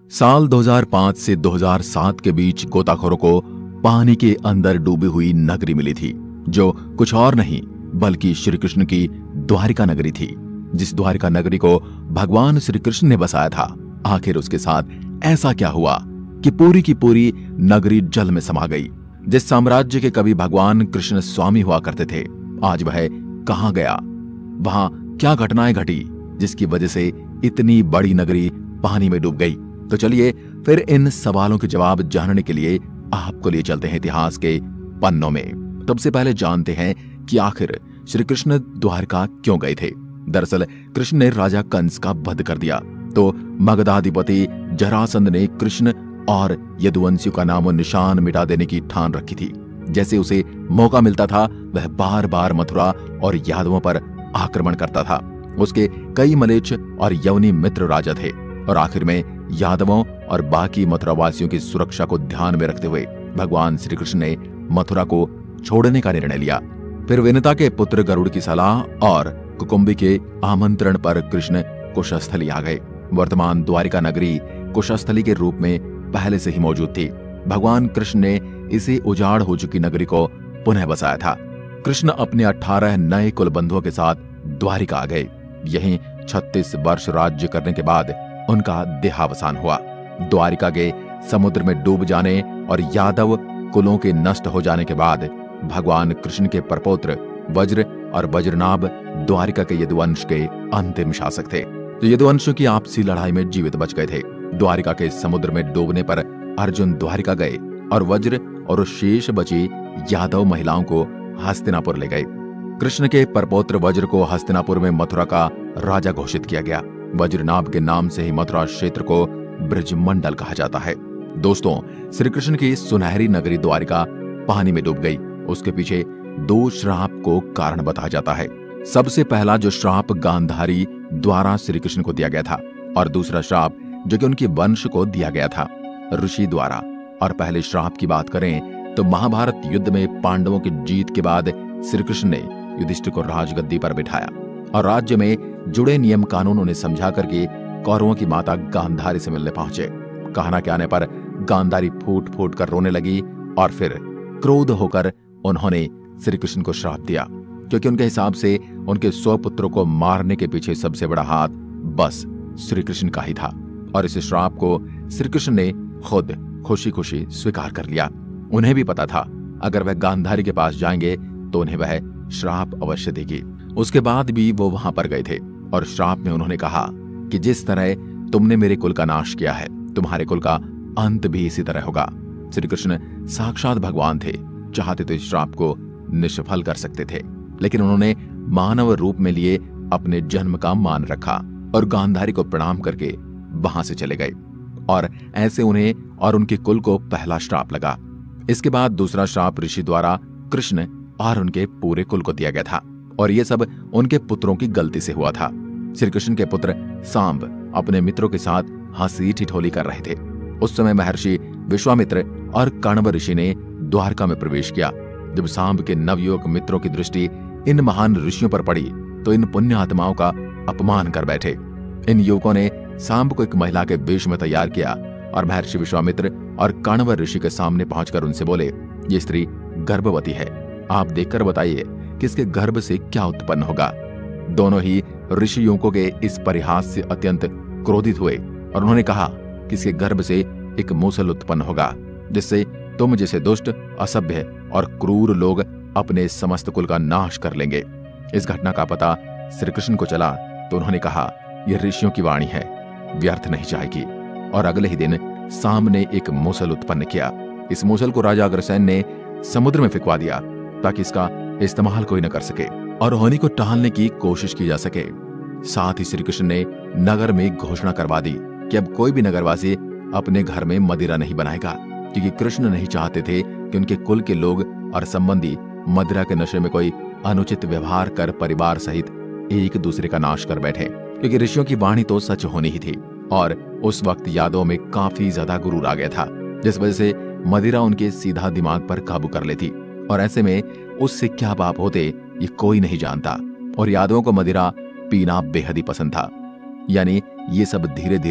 साल 2005 से 2007 के बीच गोताखोरों को पानी के अंदर डूबी हुई नगरी मिली थी, जो कुछ और नहीं बल्कि श्री कृष्ण की द्वारिका नगरी थी। जिस द्वारिका नगरी को भगवान श्री कृष्ण ने बसाया था, आखिर उसके साथ ऐसा क्या हुआ कि पूरी की पूरी नगरी जल में समा गई। जिस साम्राज्य के कभी भगवान कृष्ण स्वामी हुआ करते थे, आज वह कहां गया? वहां क्या घटनाएं घटी जिसकी वजह से इतनी बड़ी नगरी पानी में डूब गई? तो चलिए फिर इन सवालों के जवाब जानने के लिए आपको लिए चलते हैं इतिहास के पन्नों में। सबसे पहले जानते हैं कि आखिर श्री कृष्ण द्वारका क्यों गए थे। दरअसल कृष्ण ने राजा कंस का वध कर दिया तो मगधाधिपति जरासंध ने कृष्ण और यदुवंशियों का नामो निशान मिटा देने की ठान रखी थी। जैसे उसे मौका मिलता था, वह बार बार मथुरा और यादवों पर आक्रमण करता था। उसके कई मलेच्छ और यवनी मित्र राजा थे और आखिर में यादवों और बाकी मथुरावासियों की सुरक्षा को ध्यान में रखते हुए भगवान श्री कृष्ण ने मथुरा को छोड़ने का निर्णय लिया। फिर विनता के पुत्र गरुड़ की सलाह और कुकुम्बी के आमंत्रण पर कृष्ण कुशस्थली आ गए। वर्तमान द्वारिका नगरी कुशस्थली के रूप में पहले से ही मौजूद थी। भगवान कृष्ण ने इसे उजाड़ हो चुकी नगरी को पुनः बसाया था। कृष्ण अपने 18 नए कुलबंधुओं के साथ द्वारिका आ गए। यहीं 36 वर्ष राज्य करने के बाद उनका देहावसान हुआ। द्वारिका के समुद्र में डूब जाने और यादव कुलों के नष्ट हो जाने के बाद भगवान कृष्ण के परपौत्र वज्र और वज्रनाभ द्वारिका के यदुवंश के अंतिम शासक थे, जो यदुवंशों की आपसी लड़ाई में जीवित बच गए थे। द्वारिका के समुद्र में डूबने पर अर्जुन द्वारिका गए और वज्र और शेष बची यादव महिलाओं को हस्तिनापुर ले गए। कृष्ण के परपौत्र वज्र को हस्तिनापुर में मथुरा का राजा घोषित किया गया। वज्रनाभ के नाम से ही मथुरा क्षेत्र को ब्रजमंडल कहा जाता है। दोस्तों, श्री कृष्ण की सुनहरी नगरी द्वारिका पानी में डूब गई। उसके पीछे 2 श्राप को कारण बताया जाता है। सबसे पहला जो श्राप गांधारी द्वारा श्री कृष्ण को दिया गया था, और दूसरा श्राप जो कि उनके वंश को दिया गया था ऋषि द्वारा। और पहले श्राप की बात करें तो महाभारत युद्ध में पांडवों की जीत के बाद श्री कृष्ण ने युधिष्ठिर को राजगद्दी पर बिठाया और राज्य में जुड़े नियम कानून उन्हें समझा करके कौरवों की माता गांधारी से मिलने पहुंचे। कहना के आने पर गांधारी फूट फूट कर रोने लगी और फिर क्रोध होकर उन्होंने श्री कृष्ण को श्राप दिया, क्योंकि उनके हिसाब से उनके 100 पुत्रों को मारने के पीछे सबसे बड़ा हाथ बस श्री कृष्ण का ही था। और इस श्राप को श्री कृष्ण ने खुद खुशी खुशी स्वीकार कर लिया। उन्हें भी पता था अगर वह गांधारी के पास जाएंगे तो उन्हें वह श्राप अवश्य देगी। उसके बाद भी वो वहां पर गए थे और श्राप में उन्होंने कहा कि जिस तरह तुमने मेरे कुल का नाश किया है, तुम्हारे कुल का अंत भी इसी तरह होगा। श्री कृष्ण साक्षात भगवान थे, चाहते तो इस श्राप को निष्फल कर सकते थे, लेकिन उन्होंने मानव रूप में लिए अपने जन्म का मान रखा और गांधारी को प्रणाम करके वहां से चले गए। और ऐसे उन्हें और उनके कुल को पहला श्राप लगा। इसके बाद दूसरा श्राप ऋषि द्वारा कृष्ण और उनके पूरे कुल को दिया गया था, और ये सब उनके पुत्रों की गलती से हुआ था। श्री कृष्ण के पुत्र सांब अपने मित्रों के साथ हंसी ठिठोली कर रहे थे। उस समय महर्षि विश्वामित्र और कण्व ऋषि ने द्वारका में प्रवेश किया। जब सांब के नवयुवक मित्रों की दृष्टि इन महान ऋषियों पर पड़ी तो इन पुण्य आत्माओं का अपमान कर बैठे। इन युवकों ने सांब को एक महिला के वेश में तैयार किया और महर्षि विश्वामित्र और कण्व ऋषि के सामने पहुंचकर उनसे बोले, ये स्त्री गर्भवती है, आप देखकर बताइए कि इसके गर्भ से क्या उत्पन्न होगा। दोनों ही ऋषि युवकों के इस परिहास से अत्यंत क्रोधित हुए और उन्होंने कहा कि इसके गर्भ से एक मूसल उत्पन्न होगा, जिससे तुम जैसे दुष्ट, असभ्य और क्रूर लोग अपने समस्त कुल का नाश कर लेंगे। इस घटना का पता श्री कृष्ण को चला तो उन्होंने कहा, यह ऋषियों की वाणी है, व्यर्थ नहीं जाएगी। और अगले ही दिन सांब ने एक मूसल उत्पन्न किया। इस मूसल को राजा अग्रसेन ने समुद्र में फेंकवा दिया ताकि इसका इस्तेमाल कोई न कर सके और हानि को टालने की कोशिश की जा सके। साथ ही श्री कृष्ण ने नगर में घोषणा करवा दी कि अब कोई भी नगरवासी अपने घर में मदिरा नहीं बनाएगा, क्योंकि कृष्ण नहीं चाहते थे कि उनके कुल के लोग और संबंधी मदिरा के नशे में कोई अनुचित व्यवहार कर परिवार सहित एक दूसरे का नाश कर बैठे, क्योंकि ऋषियों की वाणी तो सच होनी ही थी। और उस वक्त यादवों में काफी ज्यादा गुरूर आ गया था, जिस वजह से मदिरा उनके सीधा दिमाग पर काबू कर लेती और ऐसे में उससे क्या पाप होते ये कोई नहीं जानता। और यादवों को मदिरा पीना बेहद ही पसंद था। यानी ये सब धीरे धीरे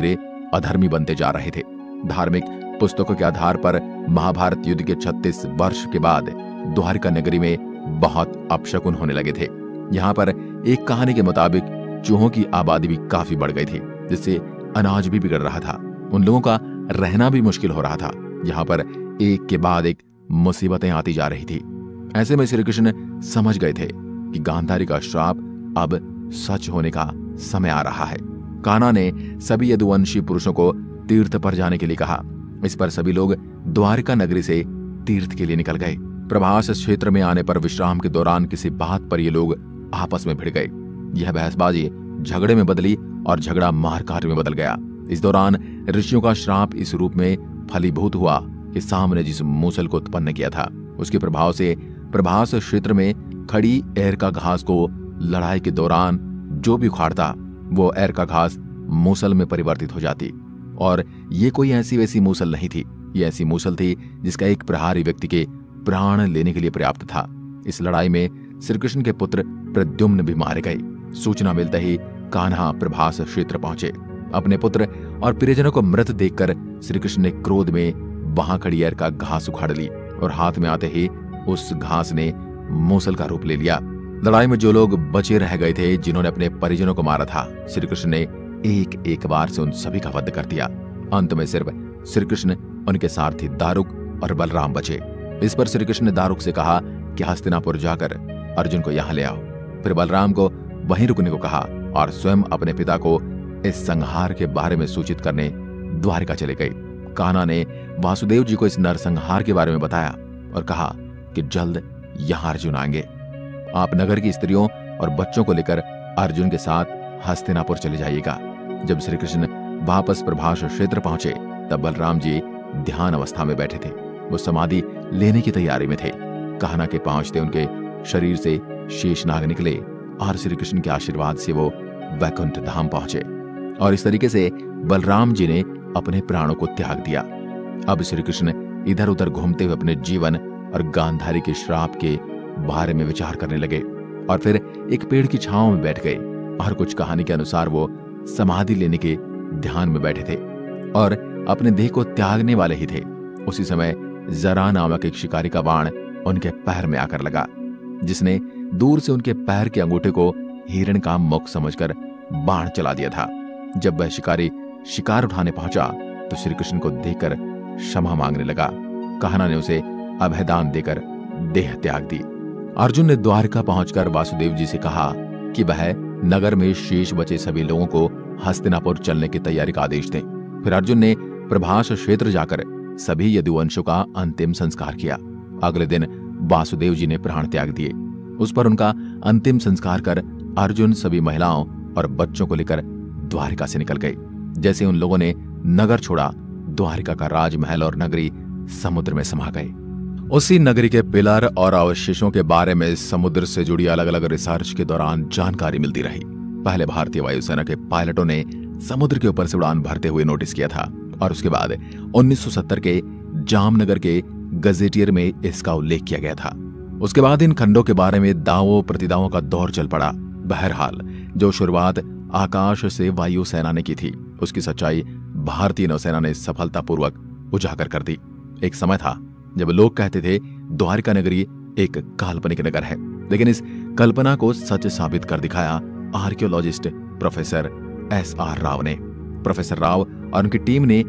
अधर्मी बनते जा रहे थे। धार्मिक पुस्तकों के आधार पर महाभारत युद्ध के 36 वर्ष के बाद द्वारिका नगरी में बहुत अपशकुन होने लगे थे। यहाँ पर एक कहानी के मुताबिक चूहों की आबादी भी काफी बढ़ गई थी, जिससे अनाज भी बिगड़ रहा था। उन लोगों का रहना भी मुश्किल हो रहा था। यहाँ पर एक के बाद एक मुसीबतें आती जा रही थी। ऐसे में श्री कृष्ण समझ गए थे कि गांधारी का श्राप अब सच होने का समय आ रहा है। कान्हा ने सभी यदुवंशी पुरुषों को तीर्थ पर जाने के लिए कहा। इस पर सभी लोग द्वारिका नगरी से तीर्थ के लिए निकल गए। प्रभास क्षेत्र में आने पर विश्राम के दौरान किसी बात पर ये लोग आपस में भिड़ गए। यह बहसबाजी झगड़े में बदली और झगड़ा मारकाट में बदल गया। इस दौरान ऋषियों का श्राप इस रूप में फलीभूत हुआ कि सामने जिस मूसल को उत्पन्न किया था उसके प्रभाव से प्रभास क्षेत्र में खड़ी एर का घास को लड़ाई के दौरान जो भी उखाड़ता वो एर का घास मूसल में परिवर्तित हो जाती। और ये कोई ऐसी वैसी मूसल नहीं थी, ये ऐसी मूसल थी जिसका एक प्रहारी व्यक्ति के प्राण लेने के लिए पर्याप्त था। इस लड़ाई में श्री कृष्ण के पुत्र प्रद्युम्न भी मारे गए। सूचना मिलते ही कान्हा प्रभास क्षेत्र पहुंचे। अपने पुत्र और प्रियजनों को मृत देखकर श्री कृष्ण ने क्रोध में वहां खड़ी एर का घास उखाड़ ली और हाथ में आते ही उस घास ने मूसल का रूप ले लिया। लड़ाई में जो लोग बचे रह गए थे, जिन्होंने अपने परिजनों को मारा था, श्री कृष्ण ने एक एक बार से उन सभी का वध कर दिया। अंत में सिर्फ श्री कृष्ण, उनके सारथी दारुक और बलराम बचे। इस पर श्री कृष्ण ने दारुक से कहा कि हस्तिनापुर जाकर अर्जुन को यहाँ ले आओ। फिर बलराम को वहीं रुकने को कहा और स्वयं अपने पिता को इस संहार के बारे में सूचित करने द्वारिका चले गए। कान्हा ने वासुदेव जी को इस नरसंहार के बारे में बताया और कहा कि जल्द यहाँ अर्जुन आएंगे। आप नगर की स्त्रियों और बच्चों को लेकर अर्जुन के साथ हस्तिनापुर चले जाइएगा। जब श्री कृष्ण वापस प्रभास क्षेत्र पहुंचे तब बलराम जी ध्यान अवस्था में बैठे थे। वो समाधि लेने की तैयारी में थे। कान्हा के पहुंचते उनके शरीर से शेषनाग निकले और श्री कृष्ण के आशीर्वाद से वो वैकुंठ धाम पहुंचे। और इस तरीके से बलराम जी ने अपने प्राणों को त्याग दिया। अब श्री कृष्ण इधर उधर घूमते हुए अपने जीवन और गांधारी के श्राप के बारे में विचार करने लगे और फिर एक पेड़ की छांव में बैठ गए। और कुछ कहानी के अनुसार वो समाधि लेने के ध्यान में बैठे थे और अपने देह को त्यागने वाले ही थे। उसी समय जरा नामक एक शिकारी का बाण उनके पैर में आकर लगा, जिसने दूर से उनके पैर के अंगूठे को हिरण का मुख समझकर बाण चला दिया था। जब वह शिकारी शिकार उठाने पहुंचा तो श्री कृष्ण को देखकर क्षमा मांगने लगा। कान्हा ने उसे अभयदान देकर देह त्याग दी। अर्जुन ने द्वारका पहुंचकर वासुदेव जी से कहा कि वह नगर में शेष बचे सभी लोगों को हस्तिनापुर चलने की तैयारी का आदेश दें। फिर अर्जुन ने प्रभास क्षेत्र जाकर सभी यदुवंशों का अंतिम संस्कार किया। अगले दिन वासुदेव जी ने प्राण त्याग दिए। उस पर उनका अंतिम संस्कार कर अर्जुन सभी महिलाओं और बच्चों को लेकर द्वारिका से निकल गए। जैसे उन लोगों ने नगर छोड़ा, द्वारिका का राजमहल और नगरी समुद्र में समा गए। उसी नगरी के पिलर और अवशेषों के बारे में समुद्र से जुड़ी अलग अलग रिसर्च के दौरान जानकारी मिलती रही। पहले भारतीय वायुसेना के पायलटों ने समुद्र के ऊपर से उड़ान भरते हुए नोटिस किया था और उसके बाद 1970 के जामनगर के गजेटियर में इसका उल्लेख किया गया था। उसके बाद इन खंडों के बारे में दावों प्रतिदावों का दौर चल पड़ा। बहरहाल जो शुरुआत आकाश से वायुसेना ने की थी, उसकी सच्चाई भारतीय नौसेना ने सफलतापूर्वक उजागर कर दी। एक समय था जब लोग कहते थे द्वारिका नगरी एक काल्पनिक नगर है, लेकिन इस कल्पना को सच साबित कर दिखाया आर्कियोलॉजिस्ट प्रोफेसर SR राव ने। प्रोफेसर राव और उनकी टीम ने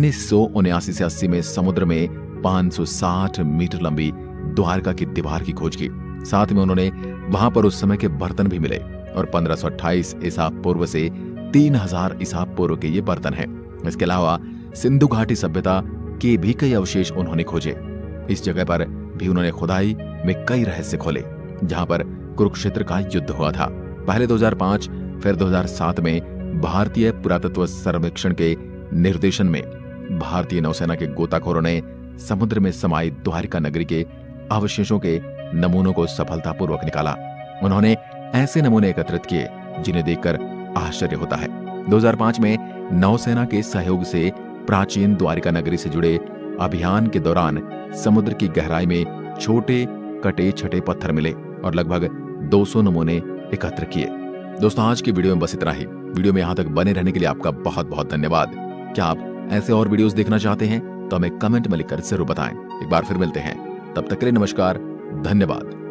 1979 से 80 में समुद्र में 560 मीटर लंबी द्वारका की दीवार की खोज की। साथ में उन्होंने वहां पर उस समय के बर्तन भी मिले और 1528 ईसा पूर्व से 3000 ईसा पूर्व के ये बर्तन हैं। इसके अलावा सिंधु घाटी सभ्यता के भी कई अवशेष उन्होंने खोजे। इस जगह पर भी उन्होंने खुदाई में कई रहस्य खोले जहां पर कुरुक्षेत्र का युद्ध हुआ था। पहले 2005 फिर 2007 में भारतीय पुरातत्व सर्वेक्षण के निर्देशन में भारतीय नौसेना के गोताखोरों ने समुद्र में समाई द्वारिका नगरी के अवशेषों के नमूनों को सफलतापूर्वक निकाला। उन्होंने ऐसे नमूने एकत्रित किए जिन्हें देखकर आश्चर्य होता है। 2005 में नौसेना के सहयोग से प्राचीन द्वारिका नगरी से जुड़े अभियान के दौरान समुद्र की गहराई में छोटे कटे छटे पत्थर मिले और लगभग 200 नमूने एकत्र किए। दोस्तों, आज की वीडियो में बस इतना ही। वीडियो में यहां तक बने रहने के लिए आपका बहुत बहुत धन्यवाद। क्या आप ऐसे और वीडियोस देखना चाहते हैं तो हमें कमेंट में लिखकर जरूर बताएं। एक बार फिर मिलते हैं, तब तक के लिए नमस्कार, धन्यवाद।